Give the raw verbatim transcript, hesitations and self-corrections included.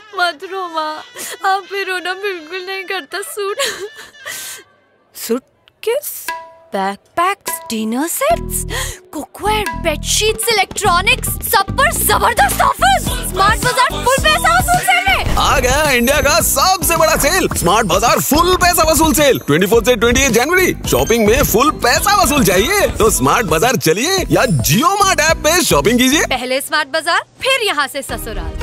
मत रो माँ, आप भी रोना बिल्कुल नहीं करता। Suit suitcase, backpacks, dinner sets, cookware, bedsheets, electronics, सब पर जबरदस्त ऑफर। स्मार्ट बाजार फुल पैसा वसूल सेल में आ गया इंडिया का सबसे बड़ा सेल, स्मार्ट बाजार फुल पैसा वसूल सेल। चौबीस से अट्ठाईस जनवरी। शॉपिंग में फुल पैसा वसूल चाहिए तो स्मार्ट बाजार चलिए या जियो मार्ट ऐप पे शॉपिंग कीजिए। पहले स्मार्ट बाजार, फिर यहाँ से ससुराल।